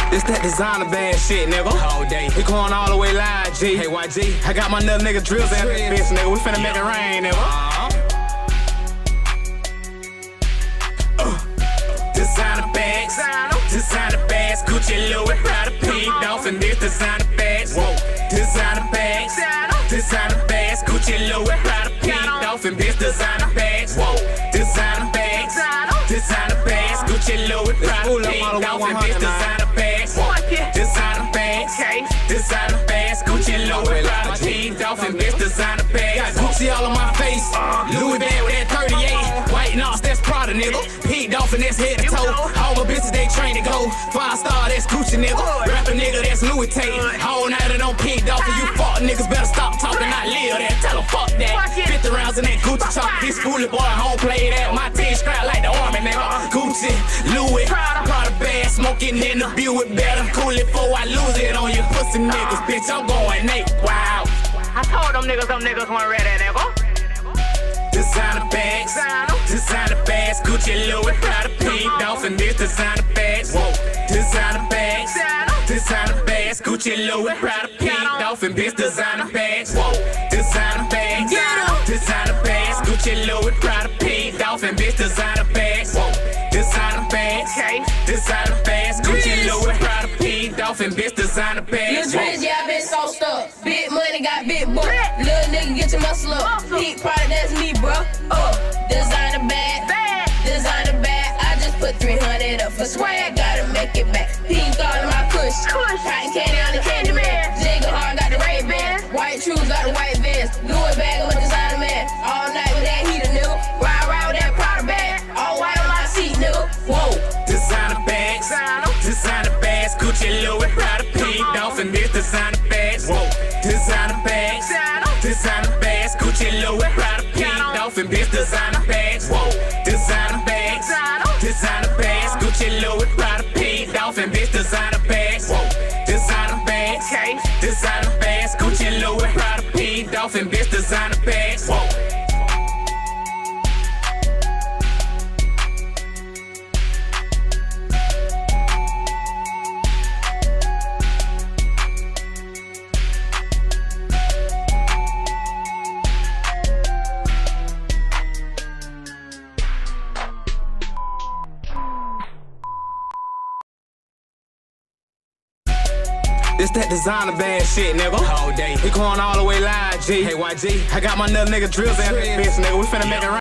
This that designer bad shit, nigga. All day. We going all the way live, G. Hey, YG. I got my little nigga drills in this bitch, nigga. We finna make it rain, nigga. Designer bags. Designer bags. Gucci, Louis, Prada, Pink Dolphin. This designer bags. Whoa. Designer bags. Designer bags. Gucci, Louis, Prada, Pink Dolphin. This designer bags. Whoa. Designer bags. Designer bags. Gucci, Louis, Prada, Pink Dolphin. This designer bags. Designer bags. Designer bags. Gucci, Louis, Prada, Pink Dolphin. This designer bags. Got Gucci all on my face. Louis bag with that 38. White Knox, that's Prada, nigga. Pink Dolphin, that's head to toe. All my bitches, they train to go. 5-star, that's Gucci, nigga. Rapper nigga, that's Louis Tate. All night on Pink Dolphin. You fuck niggas better stop talking, I live that. Tell them fuck that. 50 rounds in that Gucci chop. This foolie boy, home play that. My team strap like the army, nigga. Gucci, Louis, Prada bag, smoking in the Buick. Better cool it before I lose it on you pussy niggas. Bitch, I'm going Nate. Wow. I told them niggas weren't ready, nigga. Designer bags, designer bags, Gucci, Louis, Prada, Pink Dolphin. This designer bags, whoa. Designer bags, designer bags, Gucci, Louis, Prada, Pink Dolphin. This designer bags, whoa. Designer bags, designer bags, Gucci, Louis, Prada, Pink Dolphin. This designer bags, whoa. Designer bags, designer bags, Gucci, Louis, Prada, Pink Dolphin. This designer bags, Lil' Drizzy, I been so stuck. Big money got big butt. Lil' nigga, get your muscle up. Pink product, that's me, bruh. Designer bag, designer bag. I just put 300 up for swag. Gotta make it back. Pink all in my kush. Cotton candy on the candy man. Jigga hard got the Ray-Ban. White shoes got the white Vans. Louis bag, I'm a designer man. All night with that heater, nigga. Ride with that Prada bag. All white on my seat, nigga. Whoa. designer bags, designer bags, Gucci, Louis, Prada, Pink Dolphin. This designer bags, whoa. Designer bags, designer bags, Gucci, Louis, Prada, Pink Dolphin. This designer bags, whoa. Designer bags, designer bags, Gucci, Louis, Prada, Pink Dolphin. This designer bags, whoa. Designer bags, designer bags, Gucci, Louis, Prada, Pink Dolphin. This designer bags, whoa. This that designer bad shit, nigga. All day. We going all the way live, G. Hey, YG. I got my little nigga drills in this bitch, nigga. We finna make it rain.